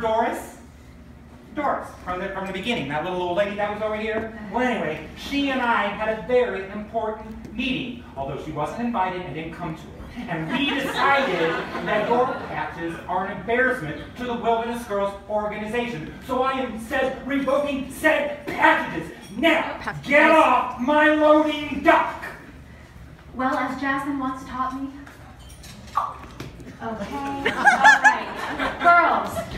Doris? Doris, from the beginning, that little old lady that was over here. Well, anyway, she and I had a very important meeting, although she wasn't invited and didn't come to it. And we decided that door patches are an embarrassment to the Wilderness Girls organization. So I am revoking said patches. Now, get off my loading dock! Well, as Jasmine once taught me. Okay, all right. Girls,